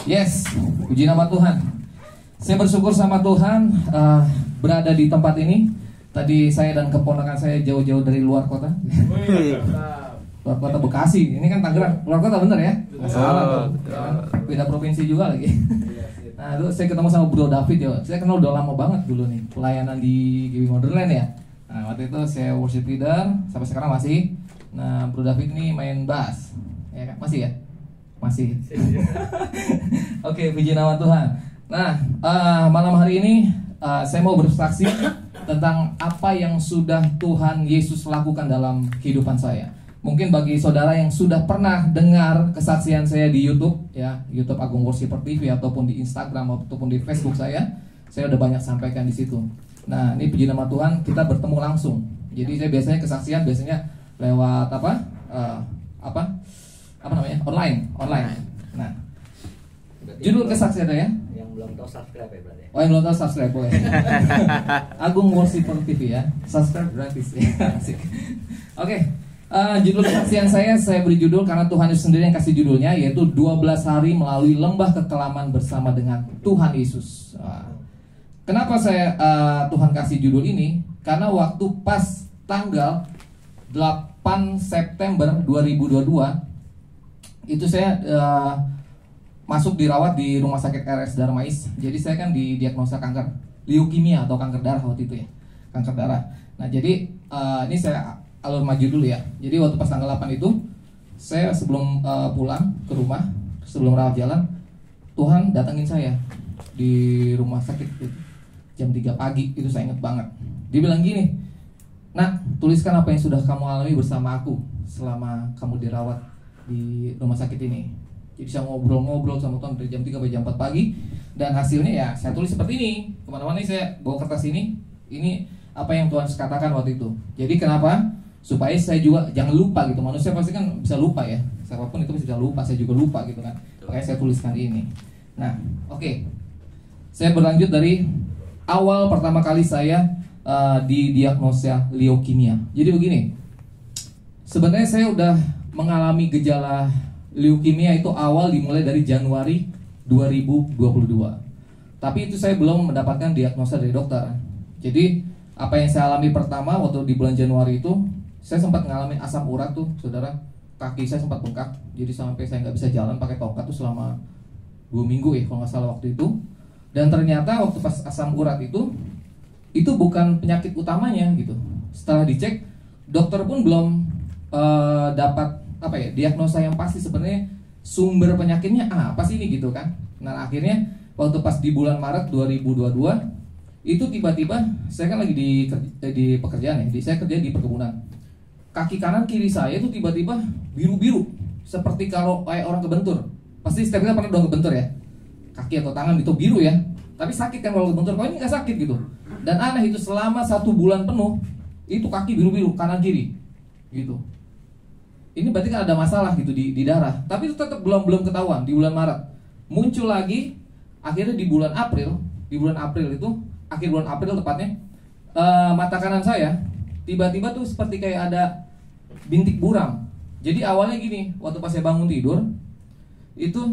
Yes, puji nama Tuhan. Saya bersyukur sama Tuhan berada di tempat ini. Tadi saya dan keponakan saya jauh-jauh dari luar kota. Luar kota Bekasi. Ini kan Tangerang. Luar kota bener ya? Nggak salah tuh. Beda provinsi juga lagi. Nah, itu saya ketemu sama Bro David ya. Saya kenal udah lama banget dulu nih. Pelayanan di Giving Wonderland ya. Nah, waktu itu saya worship leader. Sampai sekarang masih. Nah, Bro David ini main bass. Ya kan? Masih ya? Masih. Oke, puji nama Tuhan. Nah, malam hari ini saya mau bersaksi tentang apa yang sudah Tuhan Yesus lakukan dalam kehidupan saya. Mungkin bagi saudara yang sudah pernah dengar kesaksian saya di YouTube, ya, YouTube Agung Worshiper TV ataupun di Instagram ataupun di Facebook saya udah banyak sampaikan di situ. Nah, ini puji nama Tuhan, kita bertemu langsung. Jadi saya biasanya kesaksian lewat online. Nah, judul kesaksian ya? Yang belum tahu subscribe ya berarti. Oh, yang belum tahu subscribe boleh. Agung Worshiper TV ya, subscribe gratis. Asik. Oke, judul kesaksian saya beri judul karena Tuhan Yesus sendiri yang kasih judulnya, yaitu 12 hari melalui lembah kekelaman bersama dengan Tuhan Yesus. Kenapa Tuhan kasih judul ini? Karena waktu pas tanggal 8 September 2022 itu saya masuk dirawat di rumah sakit RS Darmais. Jadi saya kan didiagnosa kanker leukemia atau kanker darah waktu itu ya, kanker darah. Nah jadi ini saya alur maju dulu ya. Jadi waktu pas tanggal 8 itu saya sebelum pulang ke rumah, sebelum rawat jalan, Tuhan datangin saya di rumah sakit itu, jam 3 pagi itu saya ingat banget. Dia bilang gini, "Nak, tuliskan apa yang sudah kamu alami bersama aku selama kamu dirawat di rumah sakit ini." Jadi saya ngobrol-ngobrol sama Tuhan dari jam 3 sampai jam 4 pagi. Dan hasilnya ya saya tulis seperti ini. Kemana-mana saya bawa kertas ini. Ini apa yang Tuhan katakan waktu itu. Jadi kenapa? Supaya saya juga jangan lupa gitu. Manusia pasti kan bisa lupa ya. Siapapun itu bisa lupa, saya juga lupa gitu kan. Makanya saya tuliskan ini. Nah, oke. Saya berlanjut dari awal pertama kali saya didiagnosa leukemia. Jadi begini. Sebenarnya saya udah mengalami gejala leukemia itu awal dimulai dari Januari 2022. Tapi itu saya belum mendapatkan diagnosa dari dokter. Jadi apa yang saya alami pertama waktu di bulan Januari itu, saya sempat mengalami asam urat tuh, saudara. Kaki saya sempat bengkak, jadi sampai saya nggak bisa jalan pakai tongkat tuh selama 2 minggu ya kalau nggak salah waktu itu. Dan ternyata waktu pas asam urat itu bukan penyakit utamanya gitu. Setelah dicek, dokter pun belum dapat diagnosa yang pasti sebenarnya sumber penyakitnya apa sih ini gitu kan. Nah akhirnya waktu pas di bulan Maret 2022 itu tiba-tiba saya kan lagi di pekerjaan ya, saya kerja di perkebunan. Kaki kanan kiri saya itu tiba-tiba biru-biru seperti kalau kayak orang kebentur. Pasti setiap kita pernah dong kebentur ya, kaki atau tangan itu biru ya, tapi sakit kan kalau kebentur. Kalau ini nggak sakit gitu. Dan aneh itu selama 1 bulan penuh itu kaki biru-biru kanan kiri gitu. Ini berarti kan ada masalah gitu di darah. Tapi itu tetap belum ketahuan. Di bulan Maret muncul lagi. Akhirnya di bulan April itu akhir bulan April tepatnya, mata kanan saya tiba-tiba tuh seperti kayak ada bintik buram. Jadi awalnya gini, waktu pas saya bangun tidur itu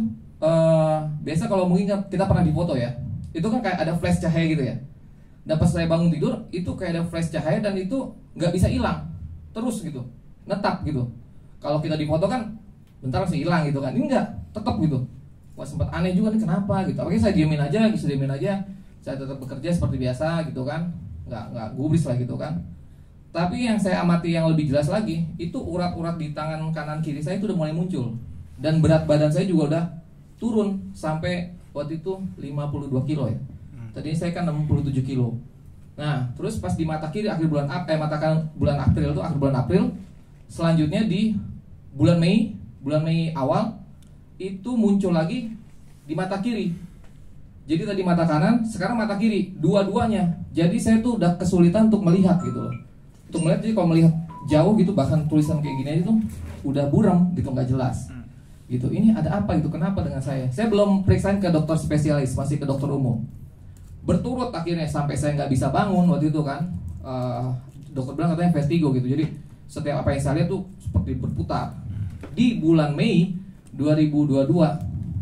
biasa kalau mungkin kita pernah di foto ya, itu kan kayak ada flash cahaya gitu ya. Dan pas saya bangun tidur itu kayak ada flash cahaya dan itu nggak bisa hilang terus gitu, netap gitu. Kalau kita di foto kan bentar langsung hilang gitu kan, ini enggak, tetap gitu. Wah sempat aneh juga nih kenapa gitu. Oke saya diemin aja, saya tetap bekerja seperti biasa gitu kan, nggak gubris lah gitu kan. Tapi yang saya amati yang lebih jelas lagi, itu urat-urat di tangan kanan kiri saya itu udah mulai muncul. Dan berat badan saya juga udah turun sampai waktu itu 52 kilo ya. Tadi saya kan 67 kilo. Nah terus pas di mata kiri akhir bulan bulan April itu akhir bulan April. Selanjutnya di bulan Mei awal itu muncul lagi di mata kiri. Jadi tadi mata kanan, sekarang mata kiri, dua-duanya. Jadi saya tuh udah kesulitan untuk melihat gitu loh. Untuk melihat, jadi kalau melihat jauh gitu, bahkan tulisan kayak gini aja tuh udah buram gitu, nggak jelas. Gitu. Ini ada apa gitu? Kenapa dengan saya? Saya belum periksain ke dokter spesialis, masih ke dokter umum. Berturut akhirnya sampai saya nggak bisa bangun waktu itu kan. Dokter bilang katanya vertigo gitu. Jadi setiap apa yang saya lihat tuh seperti berputar. Di bulan Mei 2022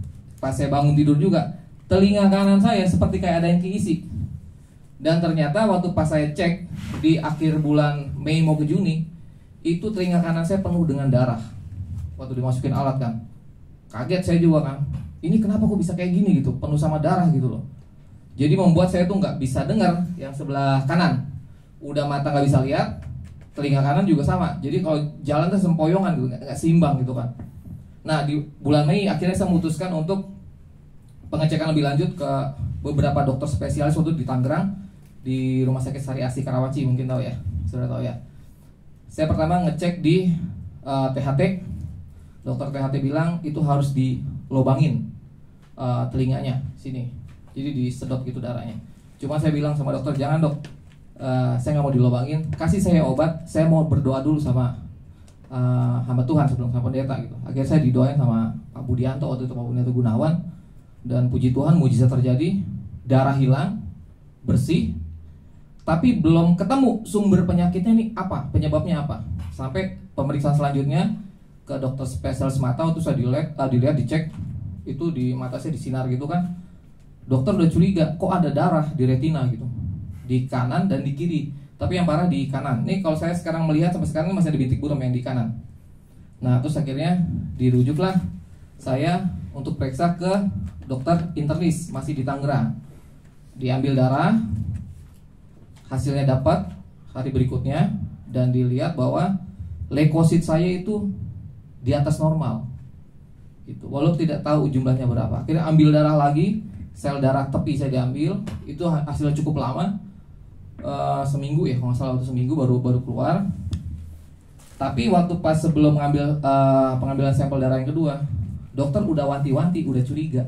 pas saya bangun tidur juga, telinga kanan saya seperti kayak ada yang keisi. Dan ternyata waktu pas saya cek di akhir bulan Mei mau ke Juni, itu telinga kanan saya penuh dengan darah. Waktu dimasukin alat kan, kaget saya juga kan. Ini kenapa kok bisa kayak gini gitu, penuh sama darah gitu loh. Jadi membuat saya tuh nggak bisa dengar yang sebelah kanan. Udah mata nggak bisa lihat, telinga kanan juga sama. Jadi kalau jalan tuh sempoyongan gitu, nggak seimbang gitu kan. Nah di bulan Mei akhirnya saya memutuskan untuk pengecekan lebih lanjut ke beberapa dokter spesialis waktu di Tangerang, di Rumah Sakit Sari Asih Karawaci, mungkin tahu ya, sudah tahu ya. Saya pertama ngecek di THT. Dokter THT bilang itu harus dilobangin telinganya sini. Jadi disedot gitu darahnya. Cuma saya bilang sama dokter, jangan dok, saya nggak mau dilobangin, kasih saya obat, saya mau berdoa dulu sama hamba Tuhan sebelum sama pendeta gitu. Akhirnya saya didoain sama Pak Budianto, waktu itu Pak Budianto Gunawan, dan puji Tuhan mujizat terjadi, darah hilang, bersih, tapi belum ketemu sumber penyakitnya nih apa, penyebabnya apa. Sampai pemeriksaan selanjutnya ke dokter spesialis mata, waktu saya dilihat, dicek, itu di mata saya disinar gitu kan. Dokter udah curiga, kok ada darah di retina gitu, di kanan dan di kiri. Tapi yang parah di kanan. Nih kalau saya sekarang melihat sampai sekarang masih ada bintik buram yang di kanan. Nah terus akhirnya dirujuklah saya untuk periksa ke dokter internis, masih di Tangerang. Diambil darah, hasilnya dapat hari berikutnya, dan dilihat bahwa leukosit saya itu di atas normal. Itu walaupun tidak tahu jumlahnya berapa. Akhirnya ambil darah lagi, sel darah tepi saya diambil, itu hasilnya cukup lama, seminggu ya, kalau nggak salah waktu seminggu baru keluar. Tapi waktu pas sebelum mengambil pengambilan sampel darah yang kedua, dokter udah wanti-wanti, udah curiga,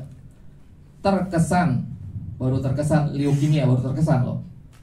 baru terkesan leukemia, baru terkesan loh.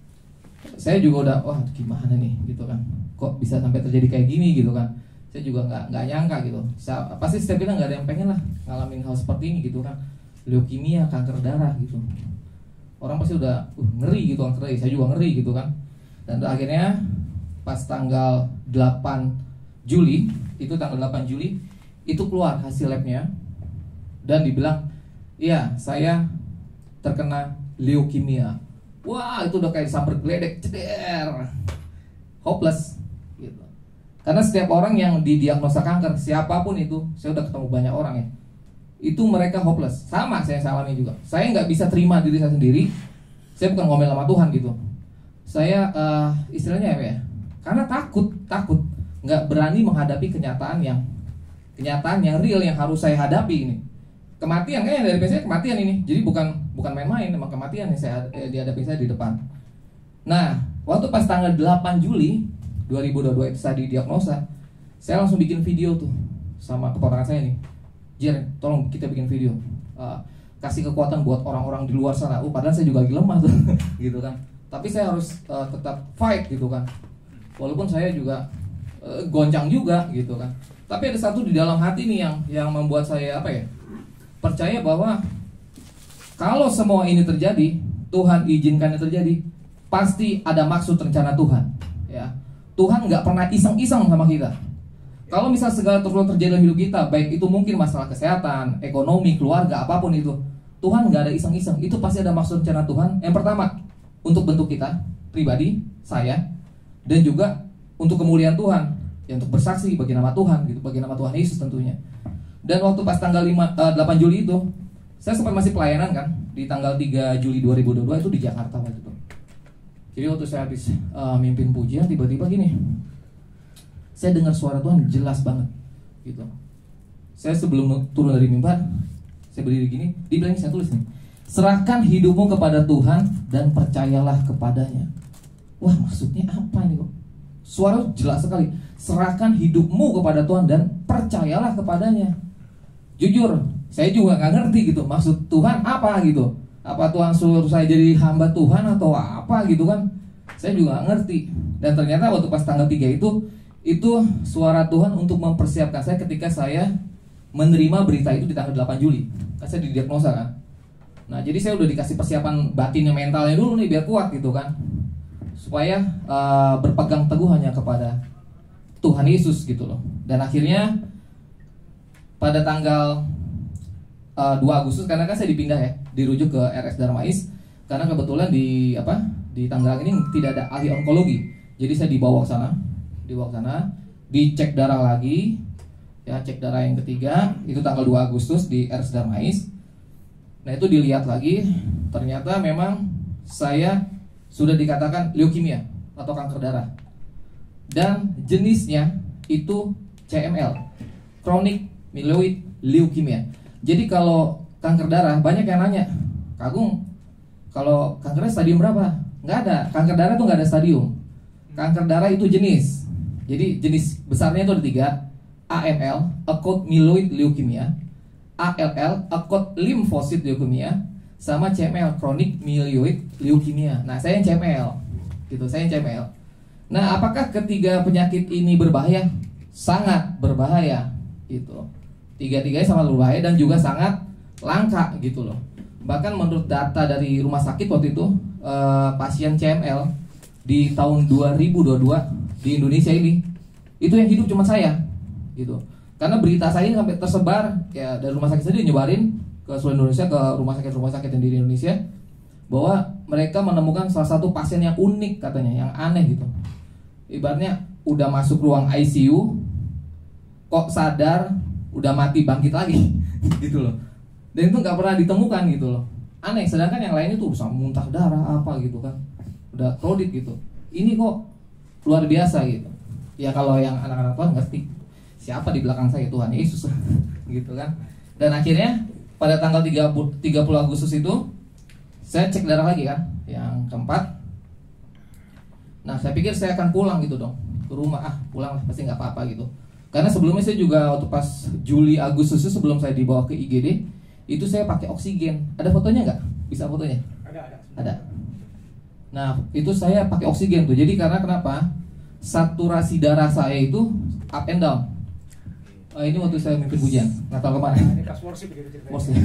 Saya juga udah, wah gimana nih gitu kan, kok bisa sampai terjadi kayak gini gitu kan. Saya juga nggak nyangka gitu. Pasti setiap kita nggak ada yang pengen lah ngalamin hal seperti ini gitu kan. Leukemia, kanker darah gitu. Orang pasti udah ngeri gitu kan, ngeri. Saya juga ngeri gitu kan. Dan akhirnya pas tanggal 8 Juli, itu tanggal 8 Juli itu keluar hasil labnya dan dibilang, iya saya terkena leukemia. Wah itu udah kayak disamper geledek, ceder, hopeless gitu. Karena setiap orang yang didiagnosa kanker, siapapun itu, saya udah ketemu banyak orang ya, itu mereka hopeless. Sama saya alami juga. Saya nggak bisa terima diri saya sendiri. Saya bukan ngomel sama Tuhan gitu. Saya istilahnya apa ya? Karena takut, nggak berani menghadapi kenyataan yang real yang harus saya hadapi ini. Kematian kan yang dari saya kematian ini. Jadi bukan main-main, emang kematian yang saya dihadapi saya di depan. Nah, waktu pas tanggal 8 Juli 2022 itu saya didiagnosa, saya langsung bikin video tuh sama keponakan saya nih. Jer, tolong kita bikin video, kasih kekuatan buat orang-orang di luar sana. Padahal saya juga lagi lemah tuh, gitu kan. Tapi saya harus tetap fight gitu kan. Walaupun saya juga goncang juga gitu kan. Tapi ada satu di dalam hati nih yang membuat saya percaya bahwa kalau semua ini terjadi, Tuhan izinkannya terjadi, pasti ada maksud rencana Tuhan. Ya, Tuhan nggak pernah iseng-iseng sama kita. Kalau misal segala terjadi dalam hidup kita, baik itu mungkin masalah kesehatan, ekonomi, keluarga, apapun itu, Tuhan nggak ada iseng-iseng. Itu pasti ada maksud rencana Tuhan. Yang pertama, untuk bentuk kita pribadi, saya, dan juga untuk kemuliaan Tuhan, ya, untuk bersaksi bagi nama Tuhan, gitu, bagi nama Tuhan Yesus tentunya. Dan waktu pas tanggal 8 Juli itu, saya sempat masih pelayanan kan, di tanggal 3 Juli 2022 itu di Jakarta waktu itu. Jadi waktu saya habis mimpin pujian, tiba-tiba gini, saya dengar suara Tuhan jelas banget gitu. Saya sebelum turun dari mimbar, saya berdiri gini, di belakang saya tulis nih, serahkan hidupmu kepada Tuhan dan percayalah kepadanya. Wah, maksudnya apa ini kok? Suara jelas sekali, serahkan hidupmu kepada Tuhan dan percayalah kepadanya. Jujur, saya juga nggak ngerti gitu, maksud Tuhan apa gitu. Apa Tuhan suruh saya jadi hamba Tuhan atau apa gitu kan? Saya juga nggak ngerti. Dan ternyata waktu pas tanggal 3 itu suara Tuhan untuk mempersiapkan saya ketika saya menerima berita itu di tanggal 8 Juli. Kan saya didiagnosa kan. Nah, jadi saya udah dikasih persiapan batinnya, mentalnya dulu nih biar kuat gitu kan. Supaya berpegang teguh hanya kepada Tuhan Yesus gitu loh. Dan akhirnya pada tanggal 2 Agustus karena kan saya dipindah ya, dirujuk ke RS Darmais karena kebetulan di Tangerang ini tidak ada ahli onkologi. Jadi saya dibawa ke sana, dicek darah lagi, ya cek darah yang ketiga itu tanggal 2 Agustus di RS Darmais. Nah itu dilihat lagi, ternyata memang saya sudah dikatakan leukemia atau kanker darah dan jenisnya itu CML, chronic myeloid leukemia. Jadi kalau kanker darah banyak yang nanya, Kak Agung, kalau kankernya stadium berapa? Nggak ada, kanker darah itu nggak ada stadium. Kanker darah itu jenis. Jadi jenis besarnya itu ada 3, AML, acute myeloid leukemia, ALL, acute lymphocyte leukemia, sama CML, chronic myeloid leukemia. Nah saya yang CML, gitu, saya yang CML. Nah apakah ketiga penyakit ini berbahaya? Sangat berbahaya, gitu. Tiga-tiganya sama berbahaya dan juga sangat langka gitu loh. Bahkan menurut data dari rumah sakit waktu itu pasien CML di tahun 2022 di Indonesia ini itu yang hidup cuma saya gitu. Karena berita saya ini sampai tersebar ya dari rumah sakit sendiri nyebarin ke seluruh Indonesia, ke rumah sakit yang di Indonesia, bahwa mereka menemukan salah satu pasien yang unik katanya, yang aneh gitu. Ibaratnya udah masuk ruang ICU kok sadar udah mati bangkit lagi gitu loh. Dan itu nggak pernah ditemukan gitu loh. Aneh, sedangkan yang lain itu bisa muntah darah apa gitu kan, udah krodit gitu. Ini kok luar biasa gitu. Ya kalau yang anak-anak Tuhan ngerti siapa di belakang saya, Tuhan Yesus gitu kan. Dan akhirnya pada tanggal 30 Agustus itu saya cek darah lagi kan, yang keempat. Nah saya pikir saya akan pulang gitu dong ke rumah, pulang lah pasti nggak apa-apa gitu. Karena sebelumnya saya juga waktu pas Juli Agustus itu sebelum saya dibawa ke IGD itu saya pakai oksigen. Ada fotonya nggak? Bisa fotonya? Ada. Nah itu saya pakai oksigen tuh. Jadi karena kenapa? Saturasi darah saya itu up and down. Ini waktu saya mimpin pujian Natal kemarin. Ini pas worship gitu ceritanya. Worship.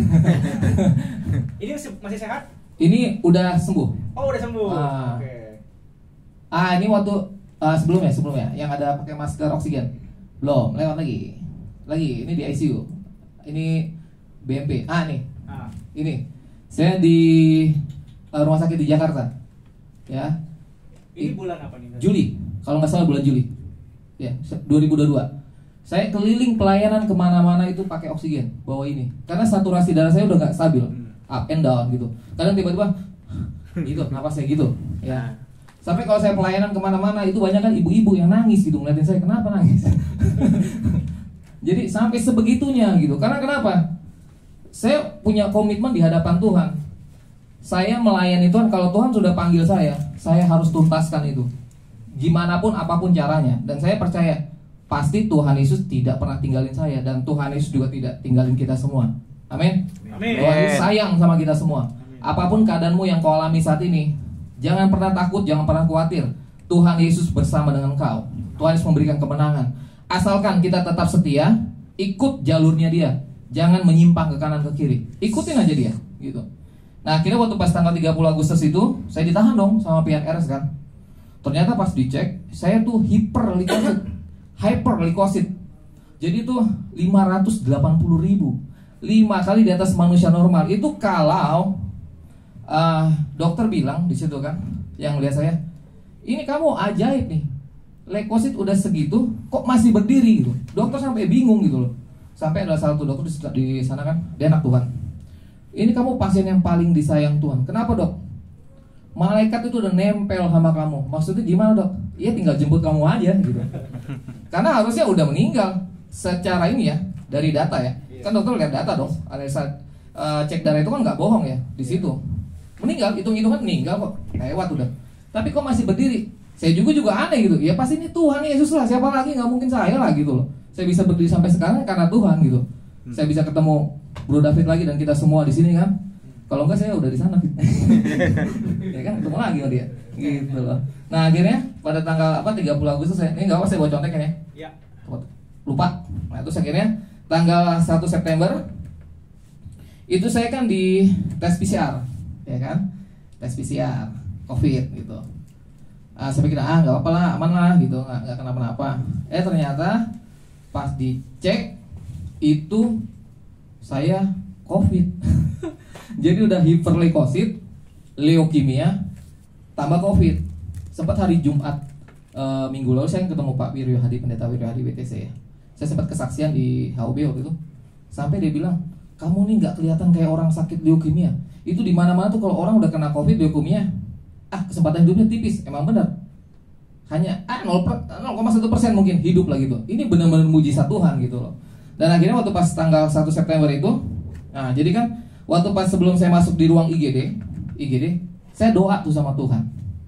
Ini masih sehat? Ini udah sembuh. Oh udah sembuh. Oke. Ini waktu sebelumnya yang ada pakai masker oksigen. Belum, lewat lagi. Ini di ICU. Ini BMP. Nih. Ini. Saya di rumah sakit di Jakarta. Ya. Ini bulan apa nih? Juli. Kalau nggak salah bulan Juli. Ya, 2022. Saya keliling pelayanan kemana-mana itu pakai oksigen. Bawa ini. Karena saturasi darah saya udah nggak stabil. Up and down gitu. Kadang tiba-tiba gitu, napas saya gitu. Ya. Sampai kalau saya pelayanan kemana-mana itu banyak kan ibu-ibu yang nangis gitu ngeliatin saya, kenapa nangis? Jadi sampai sebegitunya gitu. Karena kenapa? Saya punya komitmen di hadapan Tuhan. Saya melayani Tuhan, kalau Tuhan sudah panggil saya harus tuntaskan itu. Gimana pun apapun caranya. Dan saya percaya pasti Tuhan Yesus tidak pernah tinggalin saya, dan Tuhan Yesus juga tidak tinggalin kita semua. Amin. Tuhan Yesus sayang sama kita semua. Apapun keadaanmu yang kau alami saat ini, jangan pernah takut, jangan pernah khawatir. Tuhan Yesus bersama dengan kau. Tuhan Yesus memberikan kemenangan. Asalkan kita tetap setia, ikut jalurnya dia. Jangan menyimpang ke kanan ke kiri. Ikutin aja dia, gitu. Nah, akhirnya waktu pas tanggal 30 Agustus itu, saya ditahan dong sama pihak RS kan. Ternyata pas dicek, saya tuh hyperleukosit. Jadi tuh 580.000. 5 kali di atas manusia normal. Itu kalau dokter bilang di situ kan, yang lihat saya, ini kamu ajaib nih, leukosit udah segitu, kok masih berdiri gitu. Dokter sampai bingung gitu loh. Sampai ada salah satu dokter di sana kan, dia anak Tuhan. Ini kamu pasien yang paling disayang Tuhan. Kenapa dok? Malaikat itu udah nempel sama kamu. Maksudnya gimana dok? Iya tinggal jemput kamu aja gitu. Karena harusnya udah meninggal. Secara ini ya, dari data ya. Kan dokter lihat data dong. Analisa cek darah itu kan nggak bohong ya di situ. Meninggal, hitung-hitungan meninggal kok, lewat udah. Tapi kok masih berdiri? Saya juga aneh gitu. Ya pasti ini Tuhan Yesus lah, siapa lagi, nggak mungkin saya lah gitu loh. Saya bisa berdiri sampai sekarang karena Tuhan gitu. Saya bisa ketemu Bro David lagi dan kita semua di sini kan. Kalau enggak saya udah di sana. Ya kan ketemu lagi sama dia. Gitu loh. Nah, akhirnya pada tanggal 30 Agustus ini enggak apa saya bawa contekan ya. Iya. Lupa. Nah, terus akhirnya tanggal 1 September itu saya kan di tes PCR, ya kan? Tes PCR COVID gitu. Saya pikir nggak apa-apa lah, aman lah gitu, nggak kenapa-napa. Ternyata pas dicek itu saya COVID. Jadi udah hiperleukosit, leukemia, tambah COVID. Sempat hari Jumat minggu lalu saya ketemu Pak Wiryo Hadi, Pendeta Wiryo Hadi BTC ya. Saya sempat kesaksian di HUB waktu itu. Sampai dia bilang, kamu nih nggak kelihatan kayak orang sakit leukemia. Itu di mana-mana tuh kalau orang udah kena COVID leukemia, kesempatan hidupnya tipis. Emang benar. Hanya 0,1% mungkin hidup lah gitu. Ini benar-benar mujizat Tuhan gitu loh. Dan akhirnya waktu pas tanggal 1 September itu, nah jadi kan waktu pas sebelum saya masuk di ruang IGD, saya doa tuh sama Tuhan.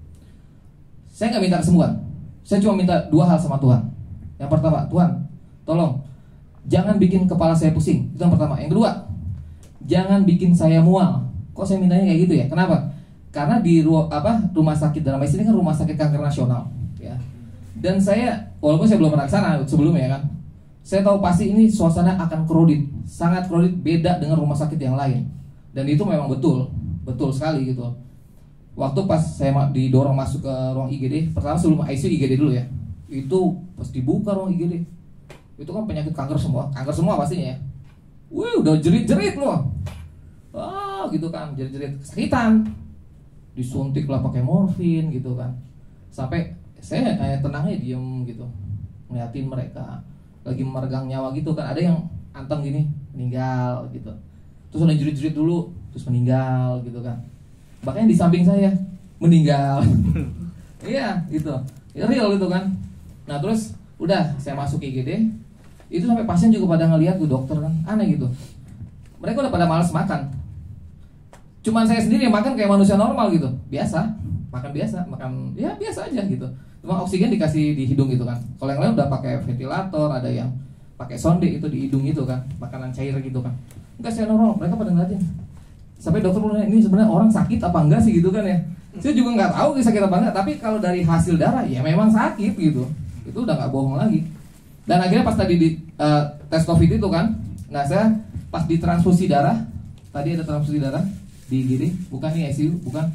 Saya nggak minta kesembuhan. Saya cuma minta 2 hal sama Tuhan. Yang pertama, Tuhan, tolong jangan bikin kepala saya pusing. Itu yang pertama. Yang kedua, jangan bikin saya mual. Kok saya mintanya kayak gitu ya? Kenapa? Karena di rumah sakit Darmais ini kan rumah sakit kanker nasional, ya. Dan saya, walaupun saya belum pernah ke sana sebelumnya kan, saya tahu pasti ini suasana akan kredit, sangat kredit, beda dengan rumah sakit yang lain. Dan itu memang betul sekali gitu. Waktu pas saya didorong masuk ke ruang IGD, pertama sebelum ICU IGD dulu ya. Itu pas dibuka ruang IGD, itu kan penyakit kanker semua pastinya ya. Wih, udah jerit-jerit loh. Gitu kan, jerit-jerit kesakitan. Disuntik lah pakai morfin gitu kan. Sampai saya kayak tenangnya diem gitu, ngeliatin mereka lagi memegang nyawa gitu kan. Ada yang anteng gini, meninggal gitu. Terus ada jerit-jerit dulu, terus meninggal gitu kan. Bahkan di samping saya meninggal. Iya gitu, real gitu kan. Nah terus udah saya masuk IGD, itu sampai pasien juga pada ngeliat tuh dokter kan, aneh gitu. Mereka udah pada malas makan. Cuman saya sendiri yang makan kayak manusia normal gitu, makan ya biasa aja gitu. Cuma oksigen dikasih di hidung gitu kan. Kalau yang lain udah pakai ventilator, ada yang pakai sonde itu di hidung gitu kan, makanan cair gitu kan. Enggak, saya normal, mereka pada ngeliatin. Sampai dokter nanya, ini sebenarnya orang sakit apa enggak sih gitu kan ya. Saya juga nggak tahu sakit apa enggak, tapi kalau dari hasil darah ya memang sakit gitu. Itu udah nggak bohong lagi. Dan akhirnya pas tadi di tes COVID itu kan, nah saya pas ditransfusi darah, tadi ada transfusi darah di IGD, bukan nih ICU, bukan.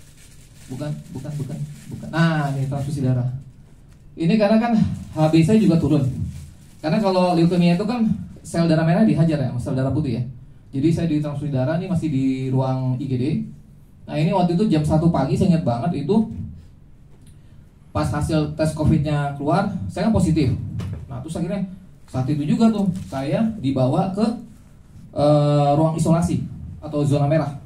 Nah, ini transfusi darah. Ini karena kan HB saya juga turun. Karena kalau leukemia itu kan sel darah merah dihajar ya, sel darah putih ya. Jadi saya ditransfusi darah nih masih di ruang IGD. Nah ini waktu itu jam 1 pagi, saya ingat banget itu. Pas hasil tes COVID-nya keluar, saya kan positif. Nah terus akhirnya saat itu juga tuh saya dibawa ke ruang isolasi atau zona merah.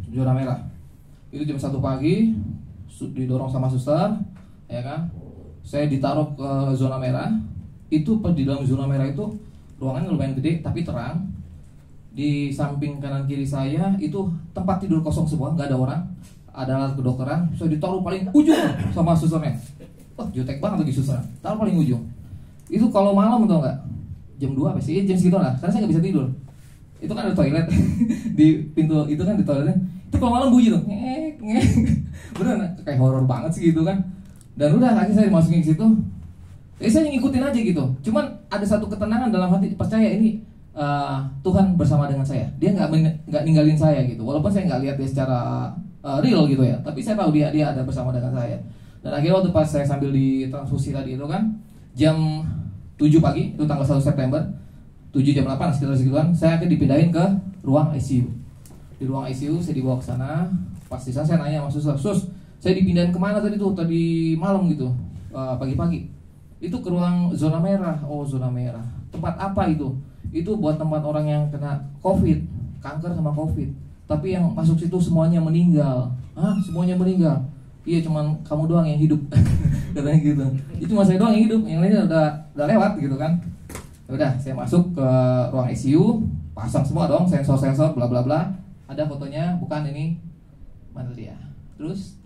Itu jam 1 pagi, didorong sama suster, ya kan. Saya ditaruh ke zona merah. Itu di dalam zona merah itu ruangannya lumayan gede tapi terang. Di samping kanan kiri saya itu tempat tidur kosong semua, nggak ada orang. Ada alat kedokteran. Saya ditaruh paling ujung sama susternya. Wah, jutek banget lagi suster. Taruh paling ujung. Itu kalau malam tau nggak? Jam 2 apa sih? Jam segitu lah. Karena saya nggak bisa tidur. Itu kan ada toilet di pintu itu kan di toiletnya. Itu kalau malam bunyi tuh, ngek. Beneran kayak horor banget sih gitu kan. Dan udah akhirnya saya dimasukin ke situ. Saya ngikutin aja gitu. Cuman ada satu ketenangan dalam hati, percaya ini Tuhan bersama dengan saya. Dia nggak ninggalin saya gitu. Walaupun saya nggak lihat dia secara real gitu ya. Tapi saya tahu dia ada bersama dengan saya. Dan akhirnya waktu pas saya sambil ditransfusi tadi itu kan jam 7 pagi itu tanggal 1 September 7 jam 8 sekitar segituan, saya akan dipindahin ke ruang ICU. Di ruang ICU saya dibawa ke sana. Pas di sana saya nanya sama suster, "Sus, saya dipindahin kemana tadi tuh? Tadi malam gitu, pagi-pagi." Itu ke ruang zona merah. Oh, zona merah. Tempat apa itu? Itu buat tempat orang yang kena COVID, kanker sama COVID. Tapi yang masuk situ semuanya meninggal. Hah? Semuanya meninggal? Iya, cuman kamu doang yang hidup. Katanya gitu. Itu cuma saya doang yang hidup, yang lainnya udah lewat gitu kan. Udah, saya masuk ke ruang ICU, pasang semua dong sensor bla bla bla. Ada fotonya, bukan ini. Mana dia? Terus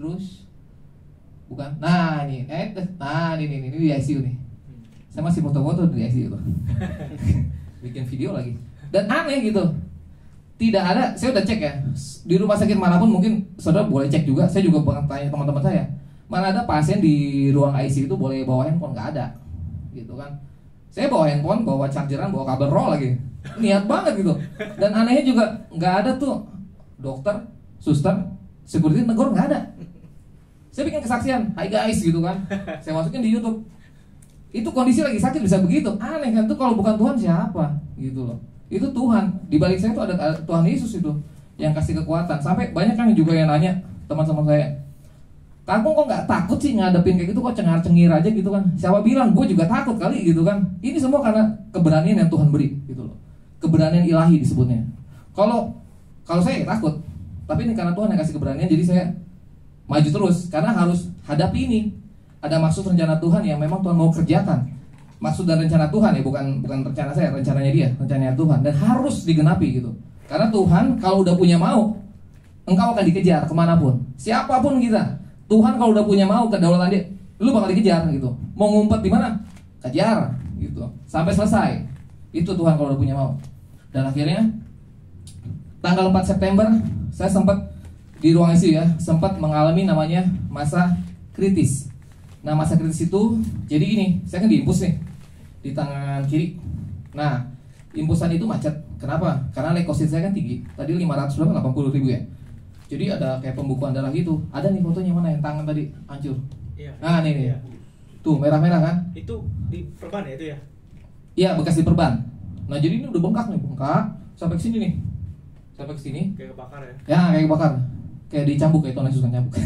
bukan. Nah, ini di ICU nih. Saya masih foto-foto di ICU tuh. Bikin video lagi. Dan aneh gitu. Tidak ada, saya udah cek ya. Di rumah sakit manapun mungkin saudara boleh cek juga. Saya juga bakal tanya teman-teman saya. Mana ada pasien di ruang ICU itu boleh bawa handphone? Nggak ada. Gitu kan. Saya bawa handphone, bawa chargeran, bawa kabel roll lagi. Niat banget gitu. Dan anehnya juga nggak ada tuh dokter, suster, security negor, nggak ada. Saya bikin kesaksian, "Hai guys," gitu kan. Saya masukin di YouTube. Itu kondisi lagi sakit bisa begitu. Aneh kan tuh, kalau bukan Tuhan siapa? Gitu loh. Itu Tuhan. Di balik saya itu ada Tuhan Yesus itu yang kasih kekuatan. Sampai banyak kan juga yang nanya teman-teman saya, "Kamu kok nggak takut sih ngadepin kayak gitu, kok cengar-cengir aja gitu kan?" Siapa bilang? Gue juga takut kali gitu kan. Ini semua karena keberanian yang Tuhan beri gitu loh. Keberanian ilahi disebutnya. Kalau saya takut, tapi ini karena Tuhan yang kasih keberanian, jadi saya maju terus karena harus hadapi ini. Ada maksud rencana Tuhan yang memang Tuhan mau kerjakan. Maksud dan rencana Tuhan ya, bukan rencana saya, rencananya dia, rencananya Tuhan, dan harus digenapi gitu. Karena Tuhan kalau udah punya mau, engkau akan dikejar kemanapun, siapapun kita. Tuhan kalau udah punya mau, kedaulatan dia, lu bakal dikejar gitu. Mau ngumpet di mana? Kejar gitu, sampai selesai. Itu Tuhan kalau udah punya mau. Dan akhirnya tanggal 4 September saya sempat di ruang ICU ya, sempat mengalami namanya masa kritis. Nah, masa kritis itu jadi gini, saya kan diimpus nih di tangan kiri. Nah, impusan itu macet. Kenapa? Karena leukosit saya kan tinggi. Tadi 580 ribu ya. Jadi ada kayak pembukuan darah gitu. Ada nih fotonya, mana yang tangan tadi hancur. Iya. Nah, ini. Iya. Tuh, merah-merah kan? Itu di perban ya itu ya? Iya, bekas di perban. Nah, jadi ini udah bengkak nih, bengkak sampai ke sini nih. Sampai ke sini. Kayak kebakar ya? Ya, kayak kebakar. Kayak dicambuk, kayak Tony Susan cambuk.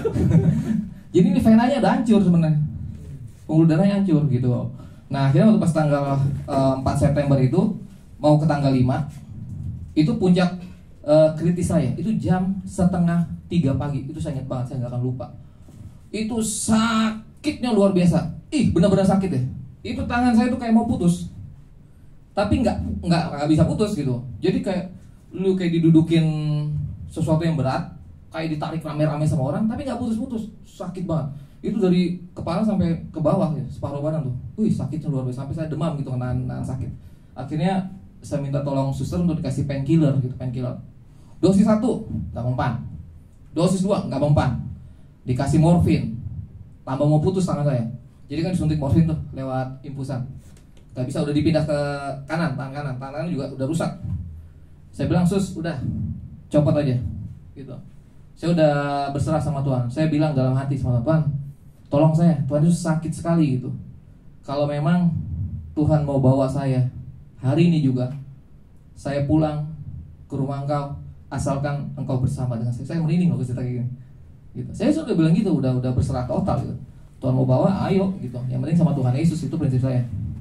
Jadi ini venanya udah hancur sebenarnya. Pembuluh darahnya hancur gitu. Nah, akhirnya waktu pas tanggal 4 September itu mau ke tanggal 5, itu puncak kritis saya. Itu jam setengah 3 pagi. Itu saya ingat banget, saya nggak akan lupa. Itu sakitnya luar biasa. Ih, benar-benar sakit ya. Itu tangan saya tuh kayak mau putus. Tapi nggak bisa putus gitu. Jadi kayak lu kayak didudukin sesuatu yang berat, kayak ditarik rame-rame sama orang, tapi nggak putus-putus, sakit banget. Itu dari kepala sampai ke bawah ya, separuh badan tuh. Wih, sakitnya luar biasa, sampai saya demam gitu, nahan sakit. Akhirnya saya minta tolong suster untuk dikasih painkiller gitu, painkiller. Dosis 1 nggak mempan, dosis 2 nggak mempan, dikasih morfin, tambah mau putus tangan saya. Jadi kan disuntik morfin tuh lewat impusan, nggak bisa, udah dipindah ke kanan, tangan kanan juga udah rusak. Saya bilang, "Sus, udah copot aja," gitu. Saya udah berserah sama Tuhan. Saya bilang dalam hati sama Tuhan, "Tolong saya, Tuhan itu sakit sekali gitu. Kalau memang Tuhan mau bawa saya hari ini juga, saya pulang ke rumah Engkau, asalkan Engkau bersama dengan saya." Saya merinding loh cerita kayak gini. Gitu. Saya sudah bilang gitu, udah berserah total gitu. Tuhan mau bawa, ayo gitu. Yang penting sama Tuhan Yesus, itu prinsip saya.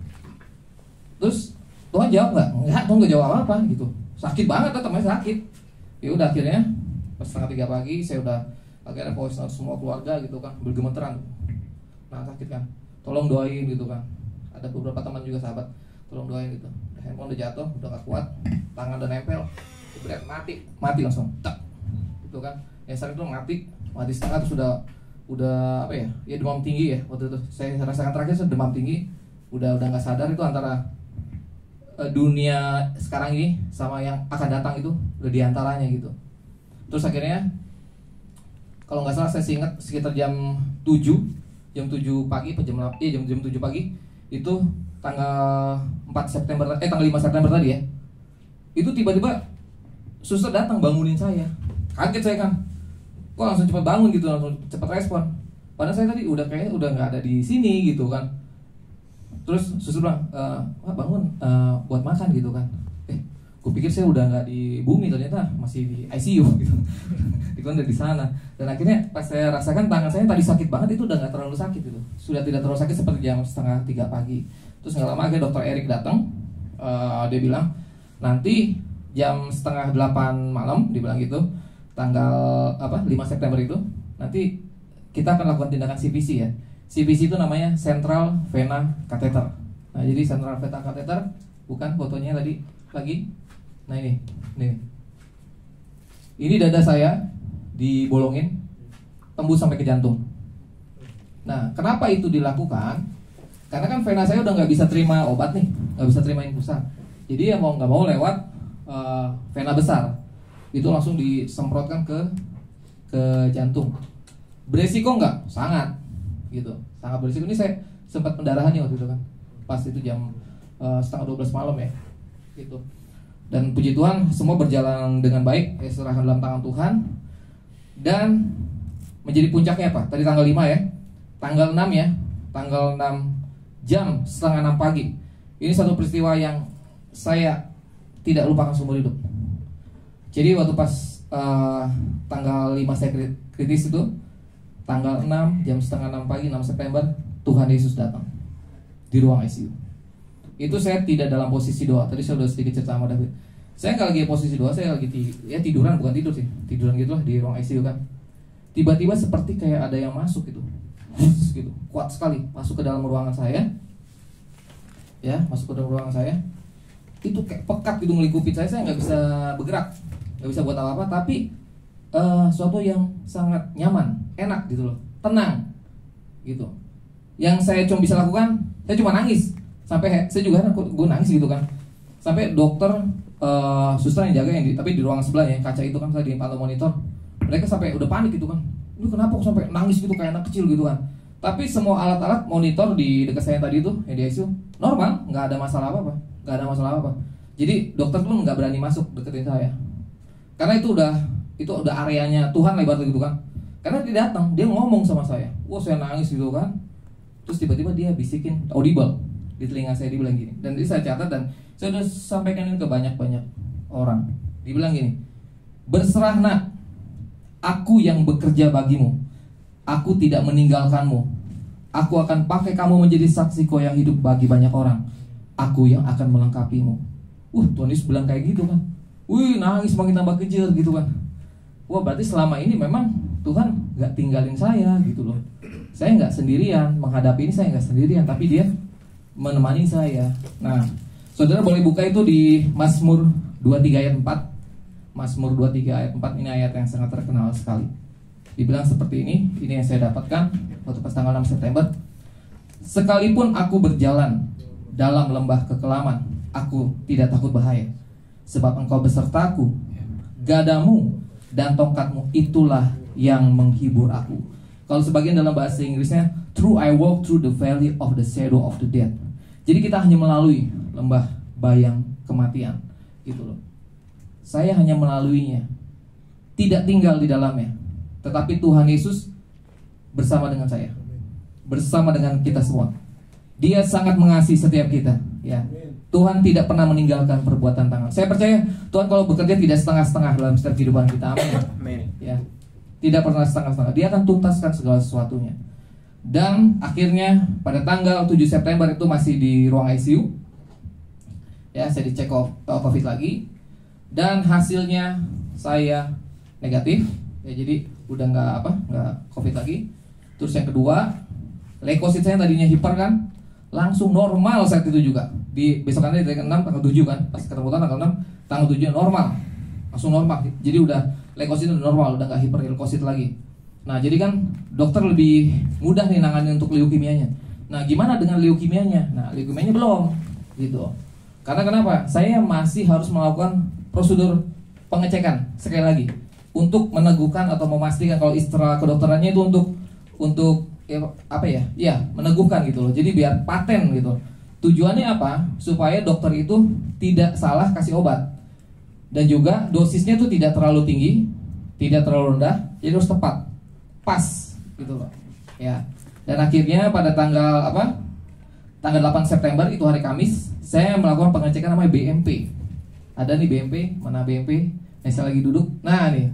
Terus Tuhan jawab nggak? Enggak, Tuhan nggak jawab apa gitu. Sakit banget, tetap masih sakit. Ya udah, akhirnya pas setengah 3 pagi saya udah akhirnya voice note semua keluarga gitu kan, bergemeteran. Nah, sakit kan, tolong doain gitu kan. Ada beberapa teman juga sahabat, tolong doain gitu. Handphone udah jatuh, udah gak kuat, tangan udah nempel, berat, mati langsung, tak, gitu kan. Yang saat itu mati setengah, terus udah apa ya, ya demam tinggi ya waktu itu. Saya rasakan terakhir saya demam tinggi, udah nggak sadar. Itu antara dunia sekarang ini sama yang akan datang itu udah diantaranya gitu. Terus akhirnya kalau nggak salah saya ingat sekitar jam 7 pagi, jam 7 pagi itu tanggal 5 September tadi ya. Itu tiba-tiba suster datang bangunin saya. Kaget saya kan. Kok langsung cepat bangun gitu, langsung cepat respon. Padahal saya tadi udah nggak ada di sini gitu kan. Terus suster bilang, "Wah, bangun buat makan gitu kan." Gue pikir saya udah nggak di bumi, ternyata masih di ICU gitu. Dikon dari sana. Dan akhirnya pas saya rasakan tangan saya tadi sakit banget, itu udah nggak terlalu sakit gitu. Sudah tidak terlalu sakit seperti jam setengah 3 pagi. Terus nggak lama akhirnya dokter Erik datang. Dia bilang nanti jam setengah 8 malam, dibilang gitu, tanggal 5 September itu nanti kita akan lakukan tindakan CPC ya. CPC itu namanya Central Vena Catheter. Nah, jadi Central Vena Catheter, bukan fotonya tadi lagi. Nah, ini dada saya dibolongin, tembus sampai ke jantung. Nah, kenapa itu dilakukan? Karena kan vena saya udah nggak bisa terima obat nih, nggak bisa terima infusan. Jadi ya mau nggak mau lewat vena besar, itu langsung disemprotkan ke jantung. Beresiko nggak? Sangat, gitu. Sangat beresiko. Ini saya sempat pendarahan nih waktu itu kan, pas itu jam setengah 12 malam ya, gitu. Dan puji Tuhan semua berjalan dengan baik, ya serahkan dalam tangan Tuhan. Dan menjadi puncaknya apa? Tadi tanggal 5 ya. Tanggal 6 ya. Tanggal 6 jam setengah 6 pagi. Ini satu peristiwa yang saya tidak lupakan seumur hidup. Jadi waktu pas tanggal 5 saya kritis itu, tanggal 6 jam setengah 6 pagi 6 September Tuhan Yesus datang di ruang ICU. Itu saya tidak dalam posisi doa. Tadi saya sudah sedikit cerita sama David. Saya nggak lagi posisi doa, saya lagi tiduran, bukan tidur sih, tiduran gitulah di ruang ICU kan. Tiba-tiba seperti kayak ada yang masuk gitu, gitu, kuat sekali masuk ke dalam ruangan saya. Ya, masuk ke dalam ruangan saya. Itu kayak pekat gitu melingkupi saya nggak bisa bergerak, nggak bisa buat apa-apa. Tapi suatu yang sangat nyaman, enak gitu loh, tenang, gitu. Yang saya cuma bisa lakukan, saya cuma nangis. Sampai saya juga gue nangis gitu kan. Sampai dokter, suster yang jaga tapi di ruangan sebelah ya, kaca itu kan saya dipantau monitor. Mereka sampai udah panik gitu kan. Ini kenapa kok sampai nangis gitu kayak anak kecil gitu kan. Tapi semua alat-alat monitor di dekat saya tadi itu, yang di ICU, normal, nggak ada masalah apa-apa, nggak ada masalah apa. Jadi dokter pun nggak berani masuk deketin saya, karena itu udah areanya Tuhan lebar gitu kan. Karena dia datang, dia ngomong sama saya, wah saya nangis gitu kan. Terus tiba-tiba dia bisikin audible di telinga saya, dibilang gini. Dan ini saya catat dan saya udah sampaikan ini ke banyak-banyak orang. Dibilang gini, berserah nak, aku yang bekerja bagimu, aku tidak meninggalkanmu. Aku akan pakai kamu menjadi saksi-Ku yang hidup bagi banyak orang. Aku yang akan melengkapimu. Tuhan Yesus bilang kayak gitu kan. Nangis makin tambah kejer gitu kan. Wah, berarti selama ini memang Tuhan gak tinggalin saya gitu loh. Saya gak sendirian, menghadapi ini saya gak sendirian, tapi dia menemani saya. Nah, saudara boleh buka itu di Mazmur 23 ayat 4. Mazmur 23 ayat 4, ini ayat yang sangat terkenal sekali. Dibilang seperti ini yang saya dapatkan waktu pas tanggal 6 September. Sekalipun aku berjalan dalam lembah kekelaman, aku tidak takut bahaya, sebab Engkau besertaku. Gadamu dan tongkatmu itulah yang menghibur aku. Kalau sebagian dalam bahasa Inggrisnya, through I walk through the valley of the shadow of the death. Jadi kita hanya melalui lembah bayang kematian, gitu loh. Saya hanya melaluinya, tidak tinggal di dalamnya. Tetapi Tuhan Yesus bersama dengan saya, bersama dengan kita semua. Dia sangat mengasihi setiap kita, ya. Tuhan tidak pernah meninggalkan perbuatan tangan. Saya percaya Tuhan kalau bekerja tidak setengah-setengah dalam setiap kehidupan kita. Amin. Ya. Tidak pernah setengah-setengah. Dia akan tuntaskan segala sesuatunya. Dan akhirnya pada tanggal 7 September itu masih di ruang ICU. Ya, saya dicek COVID lagi. Dan hasilnya saya negatif. Ya, jadi udah nggak COVID lagi. Terus yang kedua, leukosit saya tadinya hiper kan, langsung normal saat itu juga. Di besokannya dari tanggal 6 tanggal 7 kan, pas ketemu tanggal 6 tanggal 7 normal, langsung normal. Jadi udah leukosit udah normal, udah nggak hiper leukosit lagi. Nah, jadi kan dokter lebih mudah nih nanganin untuk leukemianya. Nah, gimana dengan leukemianya? Nah, leukemianya belum, gitu. Karena kenapa? Saya masih harus melakukan prosedur pengecekan sekali lagi, untuk meneguhkan atau memastikan kalau istilah kedokterannya itu untuk meneguhkan gitu loh. Jadi biar paten gitu. Tujuannya apa? Supaya dokter itu tidak salah kasih obat. Dan juga dosisnya itu tidak terlalu tinggi, tidak terlalu rendah, jadi harus tepat, pas gitu loh. Ya. Dan akhirnya pada tanggal 8 September itu hari Kamis, saya melakukan pengecekan namanya BMP. Ada nih BMP, mana BMP? Saya lagi duduk. Nah, nih.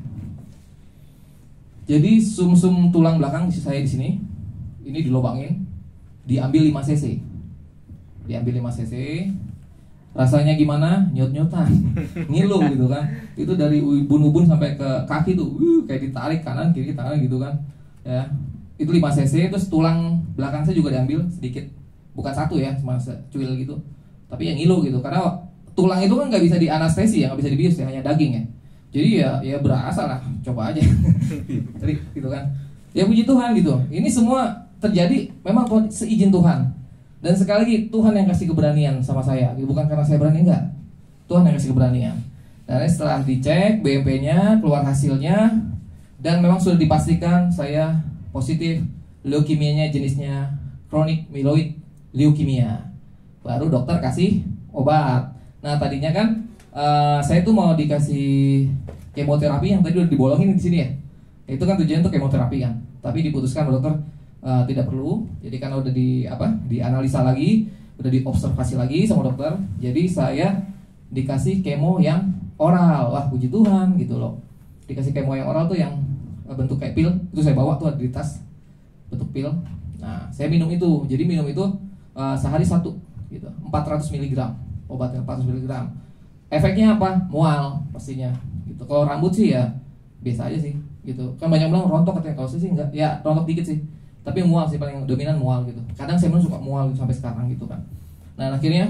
Jadi sumsum tulang belakang saya di sini, ini dilobangin, diambil 5 cc. Diambil 5 cc. Rasanya gimana? Nyut-nyutan. Ngilu gitu kan. Itu dari ubun-ubun sampai ke kaki tuh, kayak ditarik kanan kiri tangan gitu kan. Ya. Itu 5 cc, terus tulang belakang saya juga diambil sedikit. Bukan satu ya, cuma secuil gitu. Tapi yang ngilu gitu, karena tulang itu kan nggak bisa di anestesi ya, nggak bisa dibius ya, hanya daging ya. Jadi ya berasa lah, coba aja. Jadi gitu kan. Ya puji Tuhan gitu. Ini semua terjadi memang seizin Tuhan. Dan sekali lagi Tuhan yang kasih keberanian sama saya. Bukan karena saya berani, enggak. Tuhan yang kasih keberanian. Dan setelah dicek BMP-nya, keluar hasilnya, dan memang sudah dipastikan saya positif leukemianya jenisnya chronic myeloid leukemia. Baru dokter kasih obat. Nah, tadinya kan saya tuh mau dikasih kemoterapi yang tadi udah dibolongin di sini ya. Itu kan tujuannya untuk kemoterapi kan. Tapi diputuskan dokter tidak perlu. Jadi karena udah dianalisa lagi, udah diobservasi lagi sama dokter. Jadi saya dikasih kemo yang oral. Wah, puji Tuhan gitu loh. Dikasih kemo yang oral tuh yang bentuk kayak pil, itu saya bawa tuh di tas, bentuk pil. Nah, saya minum itu. Jadi minum itu sehari satu gitu. 400 mg obatnya, 400 mg. Efeknya apa? Mual pastinya gitu. Kalau rambut sih ya biasa aja sih gitu. Kan banyak bilang rontok katanya, kalau saya sih enggak. Ya, rontok dikit sih. Tapi mual sih paling dominan, mual gitu. Kadang saya suka mual gitu, sampai sekarang gitu kan. Nah, akhirnya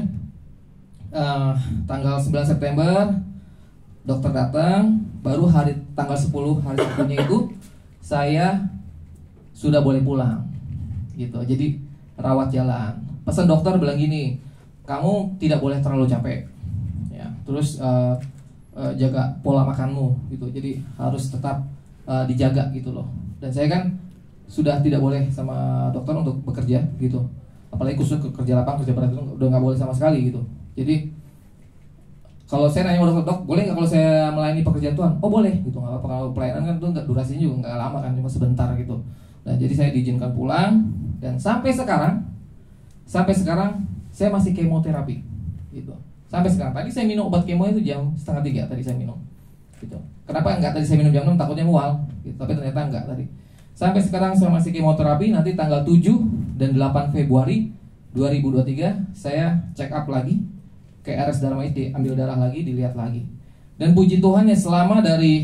tanggal 9 September dokter datang, baru hari tanggal 10 hari Sabtunya itu saya sudah boleh pulang gitu. Jadi rawat jalan. Pesan dokter bilang gini, kamu tidak boleh terlalu capek ya. Terus jaga pola makanmu gitu. Jadi harus tetap dijaga gitu loh. Dan saya kan sudah tidak boleh sama dokter untuk bekerja gitu. Apalagi khusus kerja lapang, kerja berat itu udah nggak boleh sama sekali gitu. Jadi kalau saya nanya sama dokter, dok, boleh nggak kalau saya melayani pekerjaan Tuhan? Oh boleh, gitu, nggak apa-apa. Kalau pelayanan kan itu nggak, durasinya juga nggak lama kan, cuma sebentar gitu. Nah, jadi saya diizinkan pulang dan sampai sekarang saya masih kemoterapi, gitu. Sampai sekarang. Tadi saya minum obat kemo itu jam 2:30 tadi saya minum, gitu. Kenapa nggak tadi saya minum jam 6? Takutnya mual, gitu. Tapi ternyata nggak tadi. Sampai sekarang saya masih kemoterapi. Nanti tanggal 7 dan 8 Februari 2023 saya check up lagi ke RS Dharma ID, ambil darah lagi, dilihat lagi. Dan puji Tuhan ya, selama dari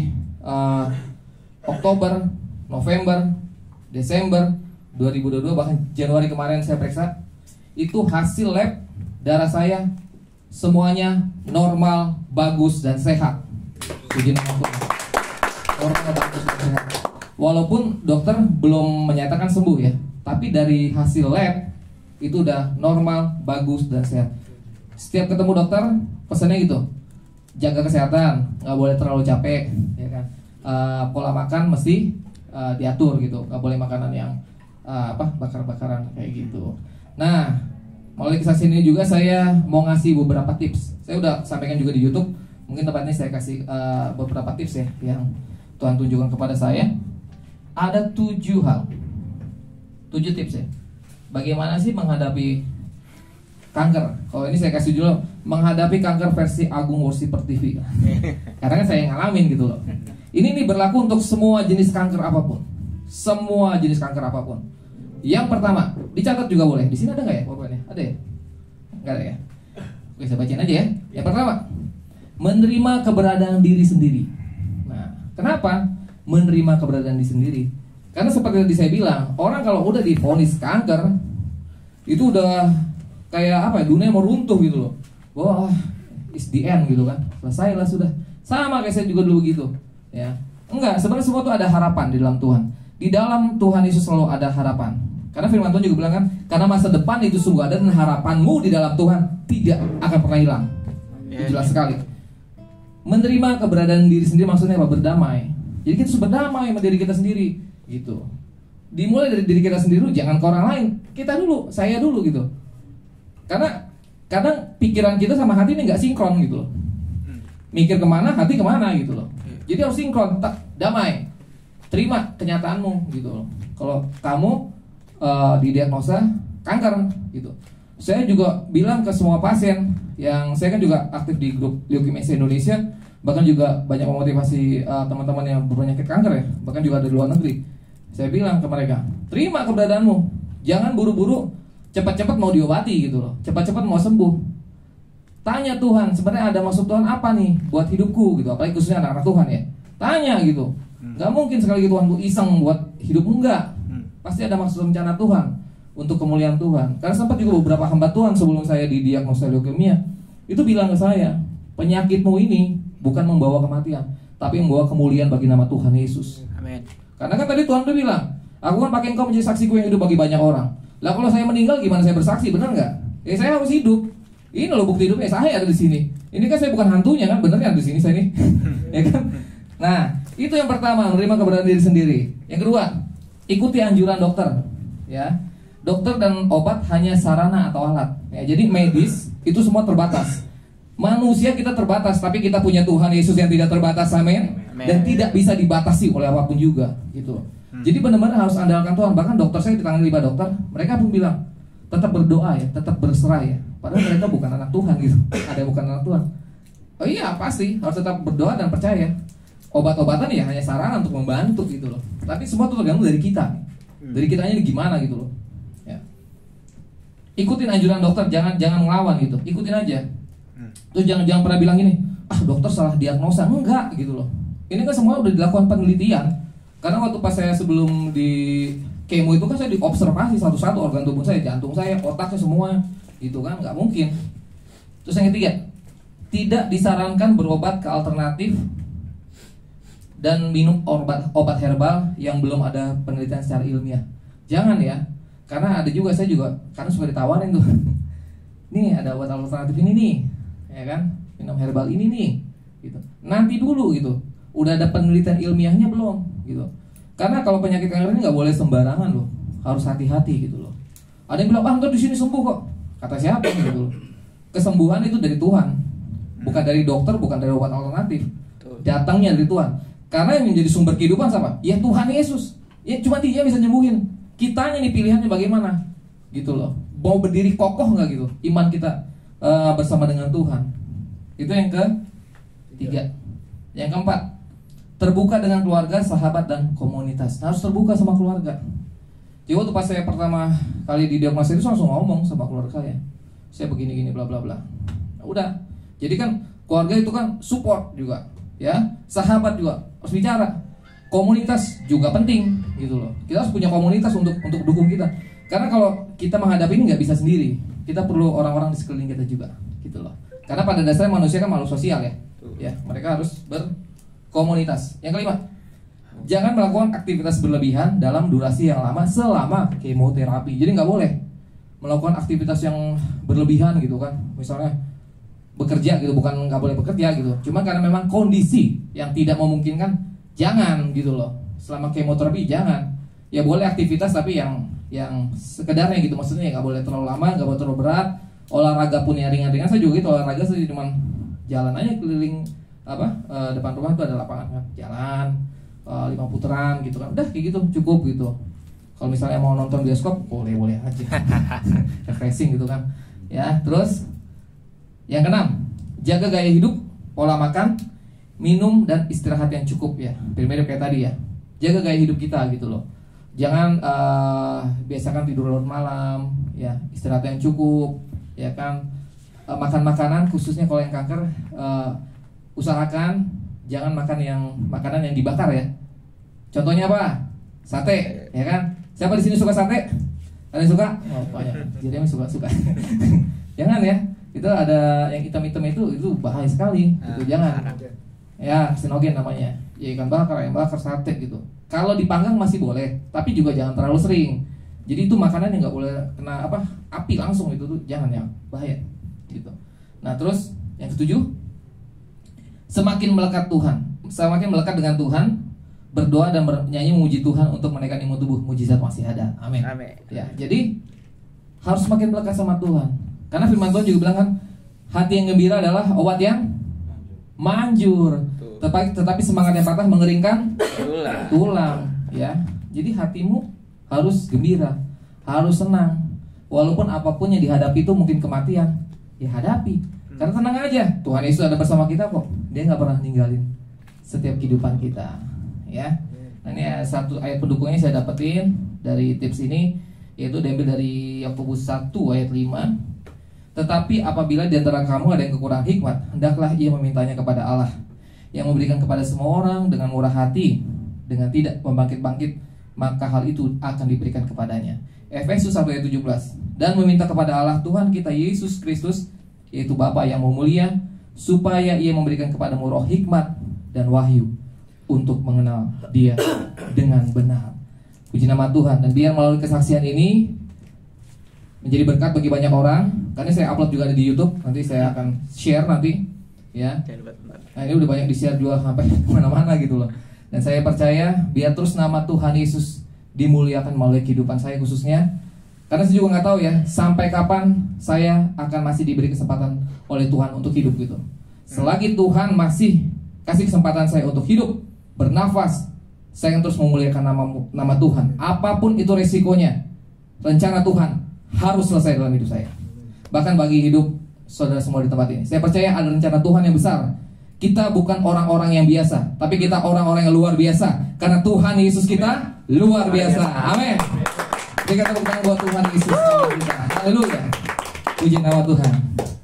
Oktober, November, Desember 2022, bahkan Januari kemarin saya periksa, itu hasil lab darah saya semuanya normal, bagus dan sehat. Puji nama Tuhan. Normal, bagus dan sehat. Walaupun dokter belum menyatakan sembuh ya, tapi dari hasil lab itu udah normal, bagus dan sehat. Setiap ketemu dokter pesannya gitu, jaga kesehatan, nggak boleh terlalu capek, ya kan. Pola makan mesti diatur gitu, nggak boleh makanan yang bakar-bakaran kayak gitu. Nah, melalui kesaksian ini juga saya mau ngasih beberapa tips. Saya udah sampaikan juga di YouTube, mungkin tempatnya saya kasih beberapa tips ya yang Tuhan tunjukkan kepada saya. Ada 7 hal, 7 tips ya. Bagaimana sih menghadapi kanker? Kalau ini saya kasih dulu, menghadapi kanker versi Agung Worshiper TV. Karena kan saya yang ngalamin gitu loh. Ini berlaku untuk semua jenis kanker apapun. Semua jenis kanker apapun. Yang pertama, dicatat juga boleh. Di sini ada nggak ya pokoknya? Ada ya? Nggak ada ya? Oke, saya bacain aja ya. Yang pertama, menerima keberadaan diri sendiri. Nah, kenapa menerima keberadaan diri sendiri? Karena seperti tadi saya bilang, orang kalau udah divonis kanker, itu udah kayak apa ya, dunia mau runtuh gitu loh. Wah, is the end gitu kan. Selesai lah sudah. Sama kayak saya juga dulu gitu ya. Enggak, sebenarnya semua itu ada harapan di dalam Tuhan. Di dalam Tuhan Yesus selalu ada harapan. Karena firman Tuhan juga bilang kan, karena masa depan itu sungguh ada dan harapanmu di dalam Tuhan tidak akan pernah hilang. Itu jelas sekali. Menerima keberadaan diri sendiri maksudnya apa? Berdamai. Jadi kita harus berdamai sama diri kita sendiri gitu. Dimulai dari diri kita sendiri, jangan ke orang lain. Kita dulu, saya dulu gitu. Karena kadang pikiran kita sama hati ini nggak sinkron gitu loh. Mikir kemana, hati kemana gitu loh. Jadi harus sinkron, damai. Terima kenyataanmu gitu loh. Kalau kamu didiagnosa kanker gitu. Saya juga bilang ke semua pasien, yang saya kan juga aktif di grup Leukemia Indonesia, bahkan juga banyak memotivasi teman-teman yang berpenyakit kanker ya, bahkan juga ada di luar negeri. Saya bilang ke mereka, terima keberadaanmu. Jangan buru-buru cepat-cepat mau diobati gitu loh, cepat-cepat mau sembuh. Tanya Tuhan, sebenarnya ada maksud Tuhan apa nih buat hidupku gitu, apalagi khususnya anak-anak Tuhan ya. Tanya gitu. Gak mungkin sekali lagi Tuhan tuh iseng buat hidupmu, enggak. Pasti ada maksud rencana Tuhan untuk kemuliaan Tuhan. Karena sempat juga beberapa hamba Tuhan sebelum saya didiagnosa leukemia itu bilang ke saya, penyakitmu ini bukan membawa kematian, tapi membawa kemuliaan bagi nama Tuhan Yesus. Amin. Karena kan tadi Tuhan udah bilang, aku kan pakai engkau menjadi saksiku yang hidup bagi banyak orang. Lah kalau saya meninggal gimana saya bersaksi, benar nggak? Ya saya harus hidup. Ini loh bukti hidupnya, saya ada di sini. Ini kan saya bukan hantunya kan, bener kan di sini saya nih, ya kan? Nah, itu yang pertama, menerima keberadaan diri sendiri. Yang kedua, ikuti anjuran dokter, ya. Dokter dan obat hanya sarana atau alat. Ya, jadi medis itu semua terbatas. Manusia kita terbatas, tapi kita punya Tuhan Yesus yang tidak terbatas, amin. Dan tidak bisa dibatasi oleh apapun juga, gitu. Jadi benar-benar harus andalkan Tuhan. Bahkan dokter saya ditangani 5 dokter, mereka pun bilang tetap berdoa ya, tetap berserah ya. Padahal mereka bukan anak Tuhan gitu. Ada yang bukan anak Tuhan. Oh iya pasti harus tetap berdoa dan percaya. Obat-obatan ya hanya sarana untuk membantu gitu loh. Tapi semua itu tergantung dari kita, dari kitanya gimana gitu loh. Ya. Ikutin anjuran dokter, jangan ngelawan gitu. Ikutin aja. Terus jangan pernah bilang gini, dokter salah diagnosa. Enggak gitu loh. Ini kan semua udah dilakukan penelitian. Karena waktu pas saya sebelum di kemo itu kan saya diobservasi satu-satu organ tubuh saya, jantung saya, otaknya semua gitu kan, nggak mungkin. Terus yang ketiga, tidak disarankan berobat ke alternatif dan minum obat herbal yang belum ada penelitian secara ilmiah. Jangan ya, karena ada juga saya karena suka ditawarin tuh. Nih ada obat alternatif ini nih, ya kan, minum herbal ini nih, gitu. Nanti dulu gitu, udah ada penelitian ilmiahnya belum, gitu. Karena kalau penyakit kanker ini nggak boleh sembarangan loh, harus hati-hati gitu loh. Ada yang bilang, ntar di sini sembuh kok. Kata siapa gitu loh? Kesembuhan itu dari Tuhan, bukan dari dokter, bukan dari obat alternatif. Datangnya dari Tuhan. Karena yang menjadi sumber kehidupan siapa? Ya Tuhan Yesus. Ya cuma Dia bisa nyembuhin. Kitanya nih pilihannya bagaimana, gitu loh. Mau berdiri kokoh nggak gitu? Iman kita bersama dengan Tuhan. Itu yang ketiga. Yang keempat, terbuka dengan keluarga, sahabat dan komunitas. Harus terbuka sama keluarga. Jadi waktu pas saya pertama kali didiagnosa itu langsung ngomong sama keluarga saya begini-gini bla bla bla. Udah. Jadi kan keluarga itu kan support juga, ya. Sahabat juga harus bicara. Komunitas juga penting gitu loh. Kita harus punya komunitas untuk dukung kita. Karena kalau kita menghadapi ini nggak bisa sendiri. Kita perlu orang-orang di sekeliling kita juga, gitu loh. Karena pada dasarnya manusia kan makhluk sosial ya. Ya, mereka harus berkomunitas. Yang kelima, jangan melakukan aktivitas berlebihan dalam durasi yang lama selama kemoterapi. Jadi nggak boleh melakukan aktivitas yang berlebihan gitu kan. Misalnya bekerja gitu, bukan nggak boleh bekerja gitu. Cuma karena memang kondisi yang tidak memungkinkan, jangan gitu loh. Selama kemoterapi jangan. Ya boleh aktivitas tapi yang sekedarnya gitu, maksudnya nggak boleh terlalu lama, nggak boleh terlalu berat. Olahraga pun yang ringan-ringan. Saya juga gitu, olahraga saya cuma jalan aja keliling depan rumah itu ada lapangan kan, jalan 5 putaran gitu kan, udah kayak gitu cukup gitu. Kalau misalnya mau nonton bioskop boleh aja, refreshing gitu kan, ya. Terus yang keenam, jaga gaya hidup, pola makan, minum dan istirahat yang cukup ya, mirip kayak tadi ya. Jaga gaya hidup kita gitu loh. Jangan biasakan tidur larut malam, ya, istirahat yang cukup, ya kan. Makan makanan khususnya kalau yang kanker, usahakan jangan makan makanan yang dibakar ya. Contohnya apa? Sate, ya kan? Siapa di sini suka sate? Ada yang suka? Oh, banyak. Jadi yang suka. Jangan ya. Itu ada yang hitam-hitam itu bahaya sekali. Itu jangan. Ya, karsinogen namanya. Ya ikan bakar, ayam bakar, sate gitu. Kalau dipanggang masih boleh, tapi juga jangan terlalu sering. Jadi itu makanan yang nggak boleh kena api langsung, itu tuh jangan ya, bahaya gitu. Nah terus yang ketujuh, semakin melekat dengan Tuhan, berdoa dan bernyanyi memuji Tuhan untuk menaikkan imun tubuh. Mujizat masih ada, amin. Ya, jadi harus semakin melekat sama Tuhan. Karena firman Tuhan juga bilang kan, hati yang gembira adalah obat yang manjur. Tetapi semangat yang patah mengeringkan tulang. Ya, jadi hatimu harus gembira, harus senang. Walaupun apapun yang dihadapi itu mungkin kematian, ya hadapi. Karena tenang aja, Tuhan Yesus ada bersama kita kok. Dia nggak pernah ninggalin setiap kehidupan kita, ya. Nah, ini satu ayat pendukungnya saya dapetin dari tips ini, yaitu diambil dari Yakobus 1 ayat 5. Tetapi apabila di antara kamu ada yang kekurangan hikmat, hendaklah ia memintanya kepada Allah, yang memberikan kepada semua orang dengan murah hati, dengan tidak membangkit-bangkit, maka hal itu akan diberikan kepadanya. Efesus 1 ayat 17. Dan meminta kepada Allah Tuhan kita Yesus Kristus, yaitu Bapa yang mulia, supaya ia memberikan kepadamu roh hikmat dan wahyu untuk mengenal Dia dengan benar. Puji nama Tuhan. Dan biar melalui kesaksian ini menjadi berkat bagi banyak orang. Karena saya upload juga ada di YouTube, nanti saya akan share nanti, ya. Nah ini udah banyak di share juga sampai kemana-mana gitu loh. Dan saya percaya biar terus nama Tuhan Yesus dimuliakan melalui kehidupan saya khususnya. Karena saya juga nggak tahu ya sampai kapan saya akan masih diberi kesempatan oleh Tuhan untuk hidup gitu. Selagi Tuhan masih kasih kesempatan saya untuk hidup, bernafas, saya akan terus memuliakan nama Tuhan. Apapun itu resikonya, rencana Tuhan harus selesai dalam hidup saya. Bahkan bagi hidup saudara semua di tempat ini. Saya percaya ada rencana Tuhan yang besar. Kita bukan orang-orang yang biasa, tapi kita orang-orang yang luar biasa. Karena Tuhan Yesus kita luar biasa. Amin. Berikan tepuk tangan buat Tuhan Yesus kita. Haleluya. Puji nama Tuhan.